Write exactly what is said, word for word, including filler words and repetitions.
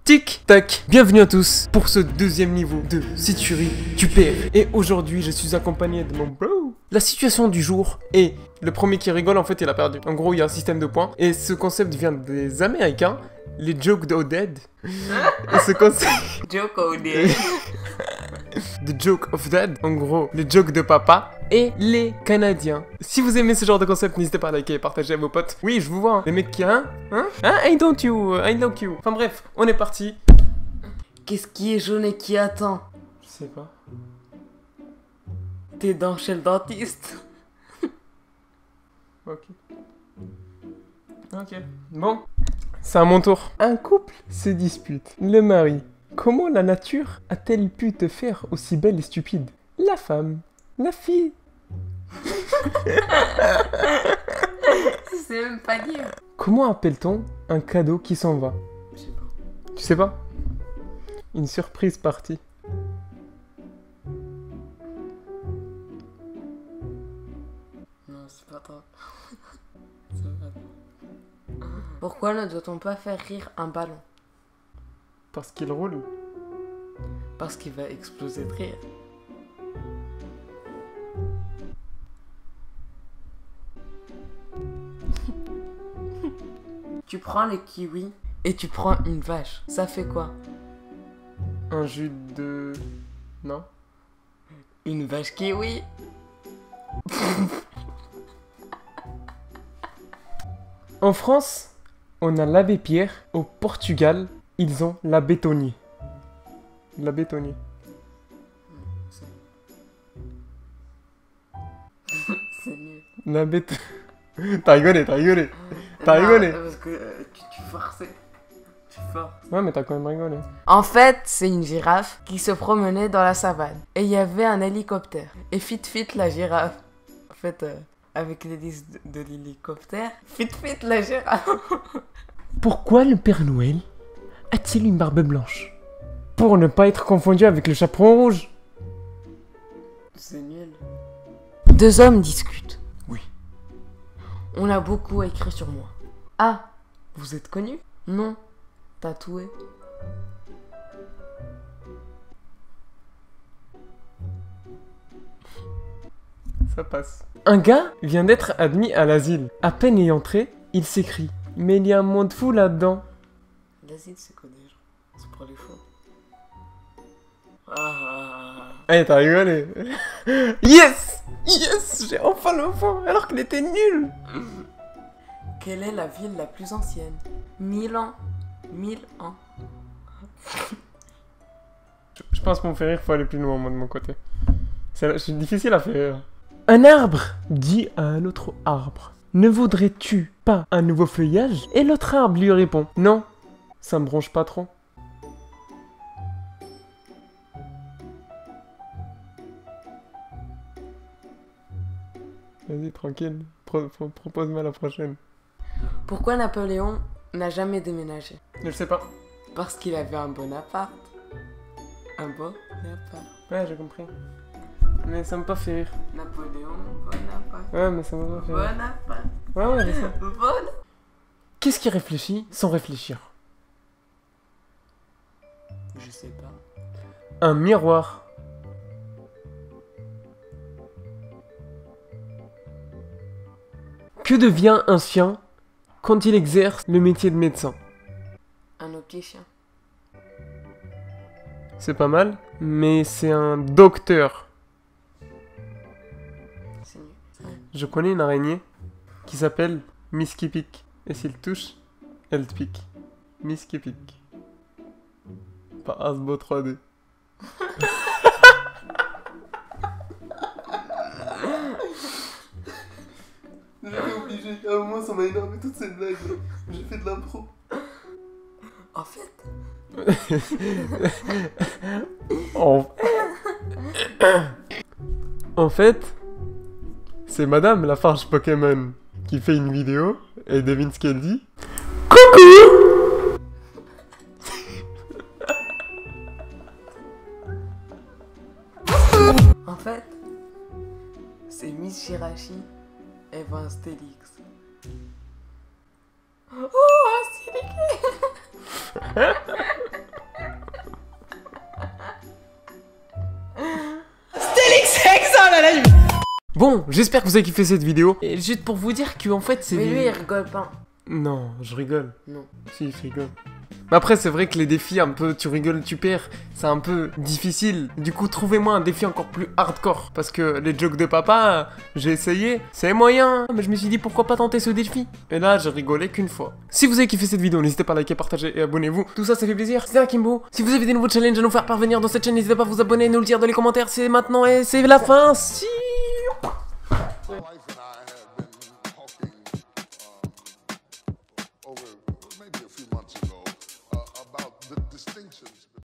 Tic tac, bienvenue à tous pour ce deuxième niveau de Si tu ris, tu perds. Et aujourd'hui, je suis accompagné de mon bro. La situation du jour est le premier qui rigole, en fait, il a perdu. En gros, il y a un système de points. Et ce concept vient des Américains, les jokes of dead. Et ce concept. Joke of dead. The joke of dead, en gros, les jokes de papa. Et les Canadiens. Si vous aimez ce genre de concept, n'hésitez pas à liker et partager à vos potes. Oui, je vous vois, hein. Les mecs qui, hein, hein, hein, I don't you, I don't you. Enfin bref, on est parti. Qu'est-ce qui est jaune et qui attend? Je sais pas. Tes dents chez le dentiste. Ok. Ok. Bon. C'est à mon tour. Un couple se dispute. Le mari. Comment la nature a-t-elle pu te faire aussi belle et stupide? La femme. La fille. Je sais même pas dire. Comment appelle-t-on un cadeau qui s'en va? Je sais pas. Tu sais pas? Une surprise partie. Non, c'est pas toi. C'est pas toi. Pourquoi ne doit-on pas faire rire un ballon? Parce qu'il roule. Parce qu'il va exploser de rire. Tu prends le kiwi et tu prends une vache. Ça fait quoi? Un jus de... Non? Une vache kiwi. En France, on a l'abbé Pierre. Au Portugal, ils ont la bétonnier. La bétonnier. C'est mieux. La bête... T'as rigolé, t'as rigolé. T'as Non, rigolé. Parce que euh, tu, tu forçais. Tu forces. Ouais, mais t'as quand même rigolé. En fait, c'est une girafe qui se promenait dans la savane. Et il y avait un hélicoptère. Et fit fit la girafe. En fait, euh, avec l'hélice de, de l'hélicoptère, fit fit la girafe. Pourquoi le Père Noël a-t-il une barbe blanche? Pour ne pas être confondu avec le chaperon rouge. C'est nul. Deux hommes discutent. Oui. On a beaucoup écrit sur moi. Ah, vous êtes connu? Non. Tatoué. Ça passe. Un gars vient d'être admis à l'asile. À peine y entré, il s'écrie: mais il y a un monde fou là-dedans. L'asile, c'est quoi déjà? C'est pour les fous. Ah. Allez, t'as rigolé. Yes! Yes! J'ai enfin le point, alors qu'il était nul. Quelle est la ville la plus ancienne? Milan. Mille ans. Je pense qu'on fait rire, faut aller plus loin, moi, de mon côté. C'est c'est difficile à faire. Un arbre dit à un autre arbre: ne voudrais-tu pas un nouveau feuillage? Et l'autre arbre lui répond: non, ça me bronche pas trop. Vas-y, tranquille. Pro pro propose-moi la prochaine. Pourquoi Napoléon n'a jamais déménagé? Je sais pas. Parce qu'il avait un bon appart. Un bon appart. Ouais, j'ai compris. Mais ça m'a pas fait rire. Napoléon, bon appart. Ouais, mais ça m'a pas fait Bon rire. appart. Ouais, ouais, je sais. Bon. Qu'est-ce qui réfléchit sans réfléchir? Je sais pas. Un miroir. Que devient un chien quand il exerce le métier de médecin? Un opticien. C'est pas mal, mais c'est un docteur. C'est nul. Ouais. Je connais une araignée qui s'appelle Miss qui pique. Et s'il touche, elle te pique. Miss qui pique. Pas Asbo trois D. J'étais obligé, à un moment ça m'a énervé toute cette blague. J'ai fait de l'impro. En fait. En... en fait, c'est Madame Lafarge Pokémon qui fait une vidéo et devine ce qu'elle dit. Coucou. En fait, c'est Miss Shirashi et Van Stélix. Oh, un Stélix. Bon, j'espère que vous avez kiffé cette vidéo. Et juste pour vous dire que en fait c'est... Mais lui, il rigole pas. Non, je rigole. Non. Si, je rigole. Mais après, c'est vrai que les défis, un peu, tu rigoles, tu perds, c'est un peu difficile. Du coup, trouvez-moi un défi encore plus hardcore. Parce que les jokes de papa, j'ai essayé, c'est moyen. Mais je me suis dit, pourquoi pas tenter ce défi? Et là, j'ai rigolé qu'une fois. Si vous avez kiffé cette vidéo, n'hésitez pas à liker, partager et abonnez-vous. Tout ça, ça fait plaisir. C'était Akimbo. Si vous avez des nouveaux challenges à nous faire parvenir dans cette chaîne, n'hésitez pas à vous abonner et nous le dire dans les commentaires. C'est maintenant et c'est la fin. Si